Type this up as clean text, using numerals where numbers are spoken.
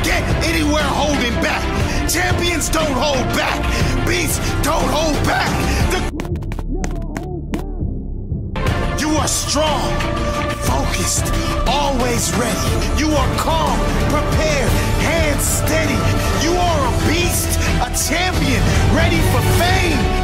get anywhere holding back. Champions don't hold back. Beasts don't hold back. You are strong, focused, always ready. You are calm, prepared, hands steady. You are a beast, a champion, ready for fame.